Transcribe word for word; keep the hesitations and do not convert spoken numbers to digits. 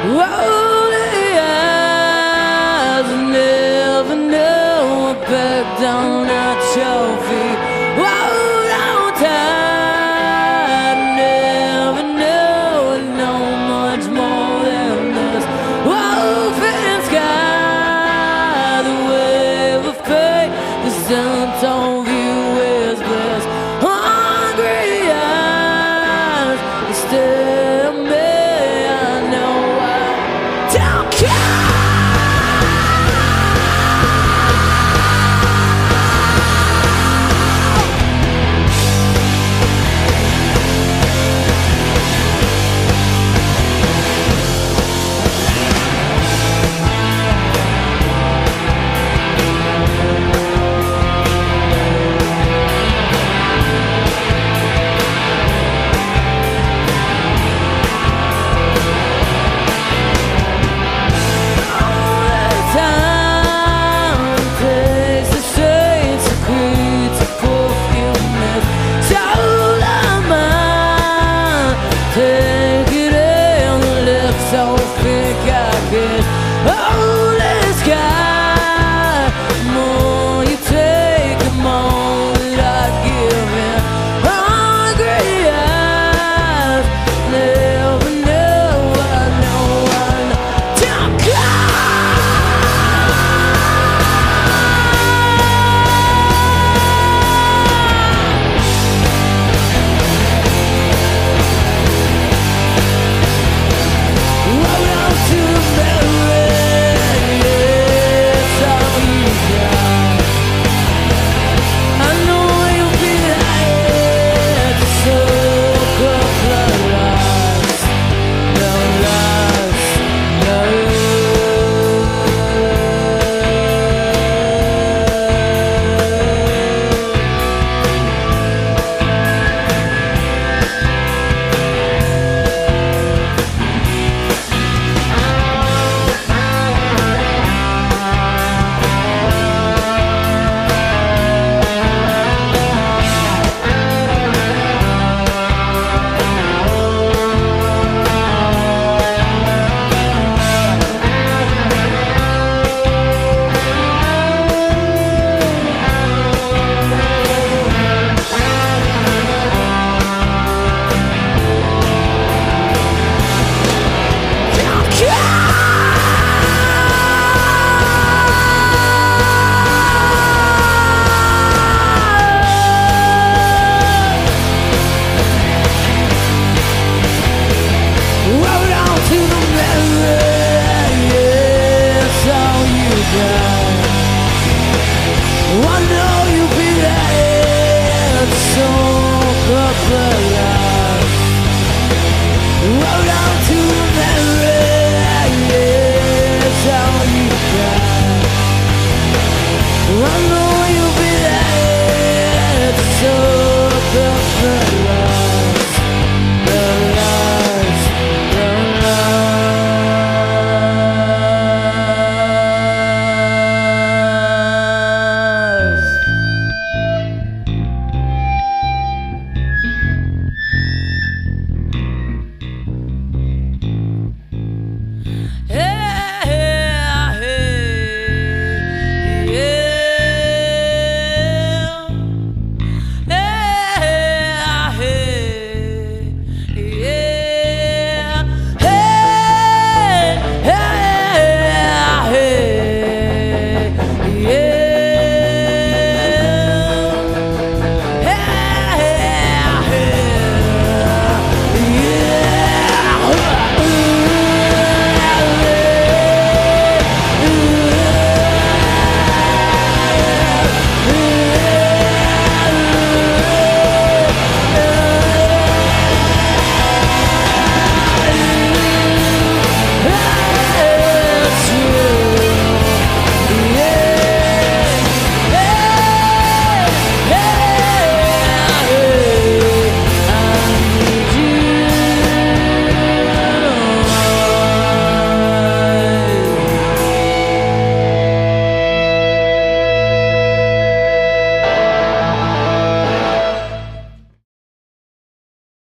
Rolling eyes, never know back down at your feet. Hold on tight, never know know much more than this. Open sky, the wave of fate, the sense of you is bliss. Hungry eyes, stare at me. Take it in, lift so thick I could hold the sky. The more you take, the more that I give in. Hungry eyes, never know, I know, I know. Don't cry. One